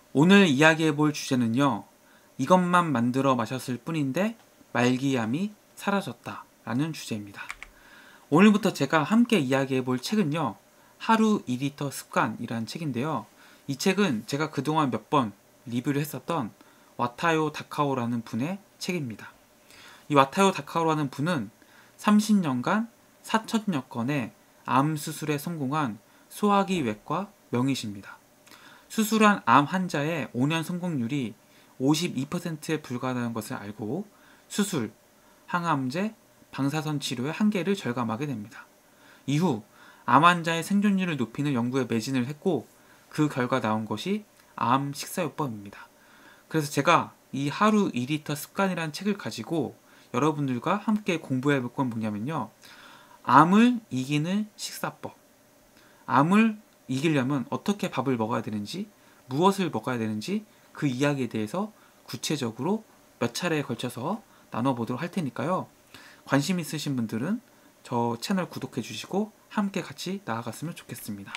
오늘 이야기해 볼 주제는요. 이것만 만들어 마셨을 뿐인데 말기암이 사라졌다 라는 주제입니다. 오늘부터 제가 함께 이야기해 볼 책은요. 하루 2리터 습관이라는 책인데요. 이 책은 제가 그동안 몇 번 리뷰를 했었던 와타요 다카오라는 분의 책입니다. 이 와타요 다카오라는 분은 30년간 4천여 건의 암 수술에 성공한 소화기 외과 명의십니다. 수술한 암 환자의 5년 성공률이 52%에 불과하다는 것을 알고 수술, 항암제, 방사선 치료의 한계를 절감하게 됩니다. 이후 암 환자의 생존율을 높이는 연구에 매진을 했고 그 결과 나온 것이 암 식사요법입니다. 그래서 제가 이 하루 2리터 습관이라는 책을 가지고 여러분들과 함께 공부해 볼 건 뭐냐면요. 암을 이기는 식사법. 암을 이기려면 어떻게 밥을 먹어야 되는지, 무엇을 먹어야 되는지 그 이야기에 대해서 구체적으로 몇 차례에 걸쳐서 나눠보도록 할 테니까요. 관심 있으신 분들은 저 채널 구독해 주시고 함께 같이 나아갔으면 좋겠습니다.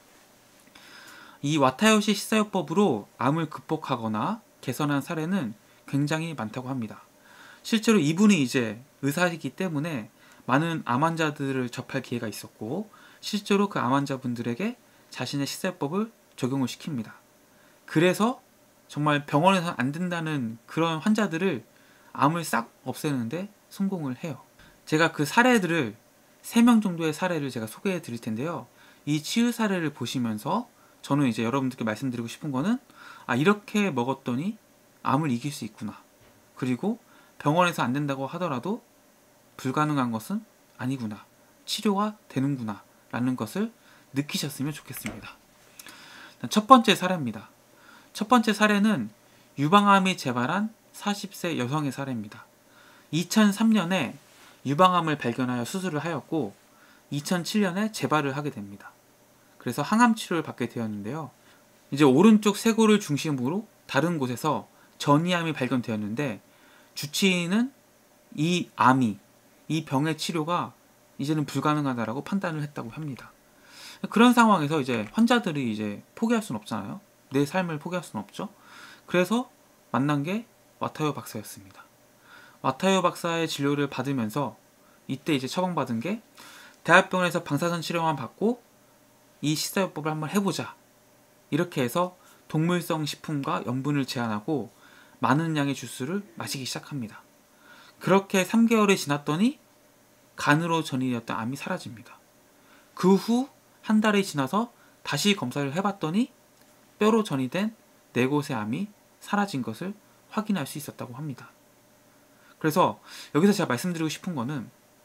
이 와타요시 식사요법으로 암을 극복하거나 개선한 사례는 굉장히 많다고 합니다. 실제로 이분이 이제 의사이기 때문에 많은 암 환자들을 접할 기회가 있었고 실제로 그 암 환자분들에게 자신의 식사요법을 적용을 시킵니다. 그래서 정말 병원에서 안 된다는 그런 환자들을 암을 싹 없애는데 성공을 해요. 제가 그 사례들을 3명 정도의 사례를 제가 소개해 드릴 텐데요. 이 치유 사례를 보시면서 저는 이제 여러분들께 말씀드리고 싶은 거는 이렇게 먹었더니 암을 이길 수 있구나. 그리고 병원에서 안 된다고 하더라도 불가능한 것은 아니구나. 치료가 되는구나. 라는 것을 느끼셨으면 좋겠습니다. 첫 번째 사례입니다. 첫 번째 사례는 유방암이 재발한 40세 여성의 사례입니다. 2003년에 유방암을 발견하여 수술을 하였고 2007년에 재발을 하게 됩니다. 그래서 항암 치료를 받게 되었는데요. 이제 오른쪽 쇄골을 중심으로 다른 곳에서 전이암이 발견되었는데 주치의는 이 병의 치료가 이제는 불가능하다라고 판단을 했다고 합니다. 그런 상황에서 이제 환자들이 이제 포기할 수는 없잖아요. 내 삶을 포기할 수는 없죠. 그래서 만난 게 와타요 박사였습니다. 와타요 박사의 진료를 받으면서 이때 이제 처방받은 게 대학병원에서 방사선 치료만 받고 이 식사요법을 한번 해보자. 이렇게 해서 동물성 식품과 염분을 제한하고 많은 양의 주스를 마시기 시작합니다. 그렇게 3개월이 지났더니 간으로 전이되었던 암이 사라집니다. 그 후 한 달이 지나서 다시 검사를 해봤더니 뼈로 전이된 4곳의 암이 사라진 것을 확인할 수 있었다고 합니다. 그래서 여기서 제가 말씀드리고 싶은 거는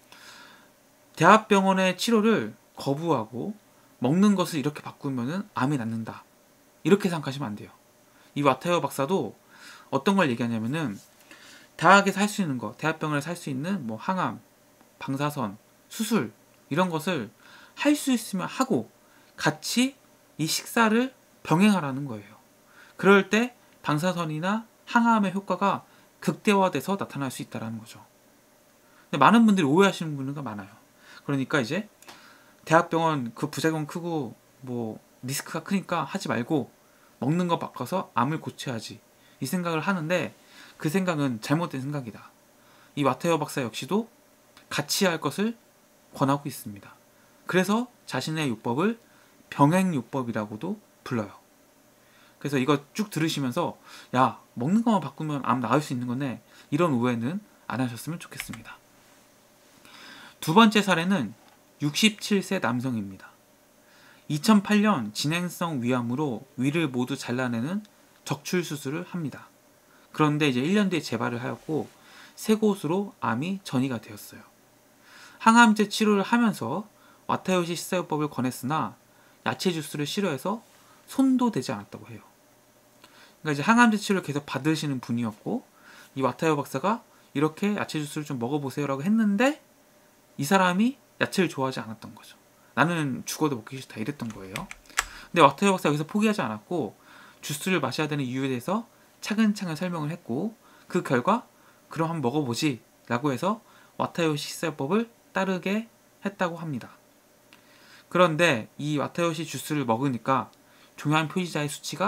대학병원의 치료를 거부하고 먹는 것을 이렇게 바꾸면 암이 낫는다. 이렇게 생각하시면 안 돼요. 이 와타요 박사도 어떤 걸 얘기하냐면은 대학에서 할 수 있는 거, 대학병원에서 할 수 있는 뭐 항암, 방사선, 수술 이런 것을 할 수 있으면 하고 같이 이 식사를 병행하라는 거예요. 그럴 때 방사선이나 항암의 효과가 극대화돼서 나타날 수 있다는 거죠. 근데 많은 분들이 오해하시는 분들이 많아요. 그러니까 이제 대학병원 그 부작용 크고 뭐 리스크가 크니까 하지 말고 먹는 거 바꿔서 암을 고쳐야지 이 생각을 하는데 그 생각은 잘못된 생각이다. 이 와타요 박사 역시도 같이 할 것을 권하고 있습니다. 그래서 자신의 요법을 병행요법이라고도 불러요. 그래서 이거 쭉 들으시면서 야, 먹는 것만 바꾸면 암 나을 수 있는 거네. 이런 오해는 안 하셨으면 좋겠습니다. 두 번째 사례는 67세 남성입니다. 2008년 진행성 위암으로 위를 모두 잘라내는 적출 수술을 합니다. 그런데 이제 1년 뒤에 재발을 하였고 3곳으로 암이 전이가 되었어요. 항암제 치료를 하면서 와타요시 식사요법을 권했으나 야채 주스를 싫어해서 손도 대지 않았다고 해요. 그러니까 이제 항암제 치료를 계속 받으시는 분이었고 이 와타요 박사가 이렇게 야채 주스를 좀 먹어보세요라고 했는데 이 사람이 야채를 좋아하지 않았던 거죠. 나는 죽어도 먹기 싫다 이랬던 거예요. 근데 와타요 박사가 여기서 포기하지 않았고 주스를 마셔야 되는 이유에 대해서 차근차근 설명을 했고 그 결과 그럼 한번 먹어보지 라고 해서 와타요시 식사요법을 따르게 했다고 합니다. 그런데 이 와타요시 주스를 먹으니까 종양 표시자의 수치가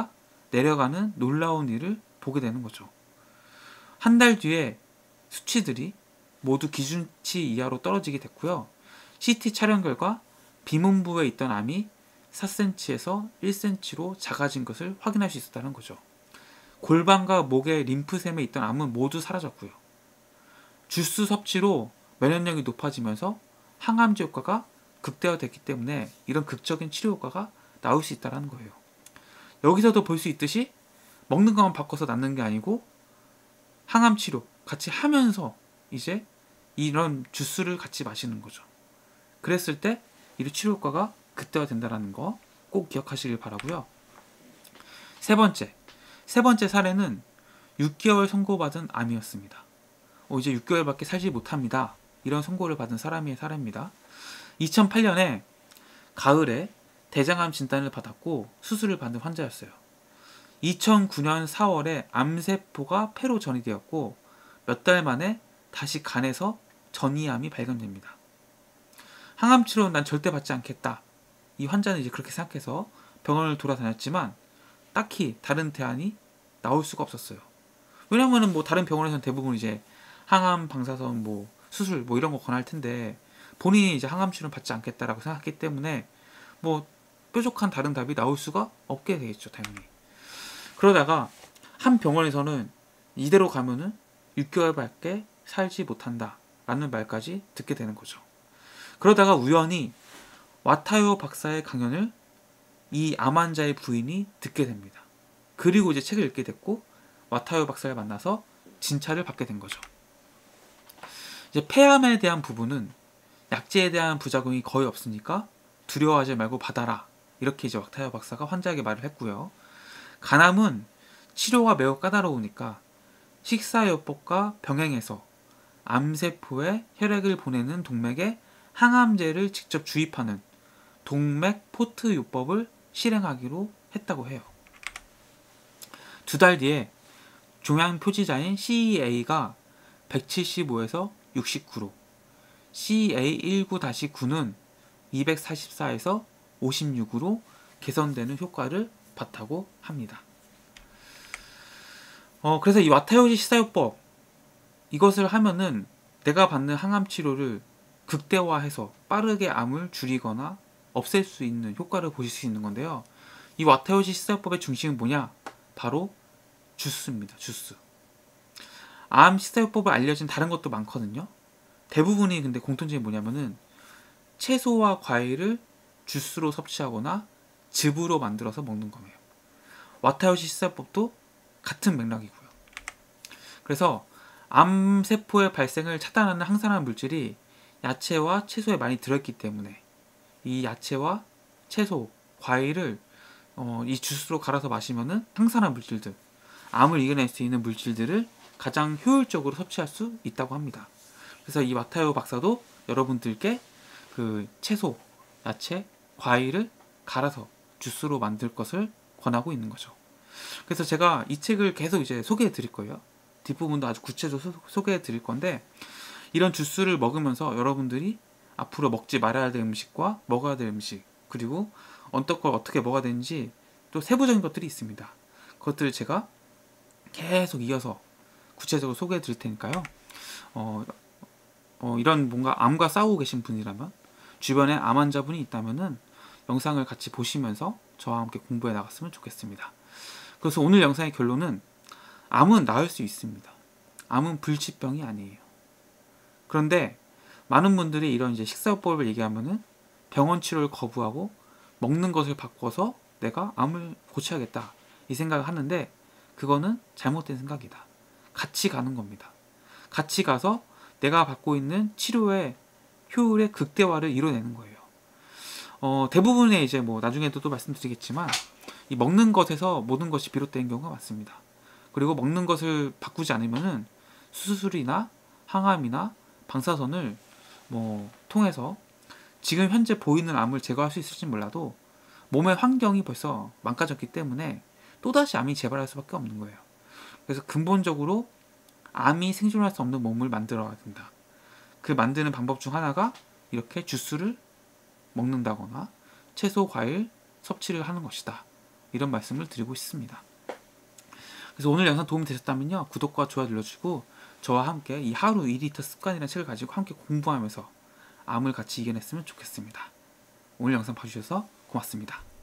내려가는 놀라운 일을 보게 되는 거죠. 한 달 뒤에 수치들이 모두 기준치 이하로 떨어지게 됐고요. CT 촬영 결과 비문부에 있던 암이 4cm에서 1cm로 작아진 것을 확인할 수 있었다는 거죠. 골반과 목의 림프샘에 있던 암은 모두 사라졌고요. 주스 섭취로 면역력이 높아지면서 항암제 효과가 극대화됐기 때문에 이런 극적인 치료 효과가 나올 수 있다는 거예요. 여기서도 볼 수 있듯이 먹는 것만 바꿔서 낫는 게 아니고 항암 치료 같이 하면서 이제 이런 주스를 같이 마시는 거죠. 그랬을 때 이 치료 효과가 극대화된다는 거 꼭 기억하시길 바라고요. 세 번째 사례는 6개월 선고받은 암이었습니다. 이제 6개월밖에 살지 못합니다. 이런 선고를 받은 사람의 사례입니다. 2008년에 가을에 대장암 진단을 받았고 수술을 받은 환자였어요. 2009년 4월에 암세포가 폐로 전이되었고 몇 달 만에 다시 간에서 전이암이 발견됩니다. 항암 치료는 난 절대 받지 않겠다. 이 환자는 이제 그렇게 생각해서 병원을 돌아다녔지만 딱히 다른 대안이 나올 수가 없었어요. 왜냐면은 뭐 다른 병원에서는 대부분 이제 항암 방사선 뭐 수술 뭐 이런 거 권할 텐데 본인이 이제 항암 치료는 받지 않겠다라고 생각했기 때문에 뭐 뾰족한 다른 답이 나올 수가 없게 되겠죠, 당연히. 그러다가 한 병원에서는 이대로 가면은 6개월밖에 살지 못한다라는 말까지 듣게 되는 거죠. 그러다가 우연히 와타요 박사의 강연을 이 암 환자의 부인이 듣게 됩니다. 그리고 이제 책을 읽게 됐고 와타요 박사를 만나서 진찰을 받게 된 거죠. 이제 폐암에 대한 부분은 약제에 대한 부작용이 거의 없으니까 두려워하지 말고 받아라. 이렇게 이제 와타요 박사가 환자에게 말을 했고요. 간암은 치료가 매우 까다로우니까 식사요법과 병행해서 암세포에 혈액을 보내는 동맥에 항암제를 직접 주입하는 동맥 포트 요법을 실행하기로 했다고 해요. 2달 뒤에 종양 표지자인 CEA가 175에서 69로 CA19-9는 244에서 56으로 개선되는 효과를 봤다고 합니다. 그래서 이 와타요시 식사요법 이것을 하면은 내가 받는 항암 치료를 극대화해서 빠르게 암을 줄이거나 없앨 수 있는 효과를 보실 수 있는 건데요. 이 와타요시 식사요법의 중심은 뭐냐? 바로 주스입니다. 주스. 암 식사요법을 알려진 다른 것도 많거든요. 대부분이 근데 공통점이 뭐냐면은 채소와 과일을 주스로 섭취하거나 즙으로 만들어서 먹는 거예요. 와타요시 식사요법도 같은 맥락이고요. 그래서 암세포의 발생을 차단하는 항산화 물질이 야채와 채소에 많이 들어있기 때문에 이 야채와 채소, 과일을 이 주스로 갈아서 마시면은 항산화 물질들, 암을 이겨낼 수 있는 물질들을 가장 효율적으로 섭취할 수 있다고 합니다. 그래서 이 와타요 박사도 여러분들께 그 채소, 야채, 과일을 갈아서 주스로 만들 것을 권하고 있는 거죠. 그래서 제가 이 책을 계속 이제 소개해 드릴 거예요. 뒷부분도 아주 구체적으로 소개해 드릴 건데 이런 주스를 먹으면서 여러분들이 앞으로 먹지 말아야 될 음식과 먹어야 될 음식 그리고 어떤 걸 어떻게 먹어야 되는지 또 세부적인 것들이 있습니다. 그것들을 제가 계속 이어서 구체적으로 소개해 드릴 테니까요. 이런 뭔가 암과 싸우고 계신 분이라면 주변에 암 환자분이 있다면은 영상을 같이 보시면서 저와 함께 공부해 나갔으면 좋겠습니다. 그래서 오늘 영상의 결론은 암은 나을 수 있습니다. 암은 불치병이 아니에요. 그런데 많은 분들이 이런 이제 식사요법을 얘기하면은 병원 치료를 거부하고 먹는 것을 바꿔서 내가 암을 고쳐야겠다 이 생각을 하는데 그거는 잘못된 생각이다. 같이 가는 겁니다. 같이 가서 내가 받고 있는 치료의 효율의 극대화를 이뤄내는 거예요. 대부분의 이제 뭐 나중에도 또 말씀드리겠지만 이 먹는 것에서 모든 것이 비롯되는 경우가 많습니다. 그리고 먹는 것을 바꾸지 않으면은 수술이나 항암이나 방사선을 뭐 통해서 지금 현재 보이는 암을 제거할 수 있을지 몰라도 몸의 환경이 벌써 망가졌기 때문에 또다시 암이 재발할 수밖에 없는 거예요. 그래서 근본적으로 암이 생존할 수 없는 몸을 만들어야 된다. 그 만드는 방법 중 하나가 이렇게 주스를 먹는다거나 채소, 과일 섭취를 하는 것이다. 이런 말씀을 드리고 싶습니다. 그래서 오늘 영상 도움이 되셨다면요, 구독과 좋아요 눌러주시고 저와 함께 이 하루 2리터 습관이라는 책을 가지고 함께 공부하면서 암을 같이 이겨냈으면 좋겠습니다. 오늘 영상 봐주셔서 고맙습니다.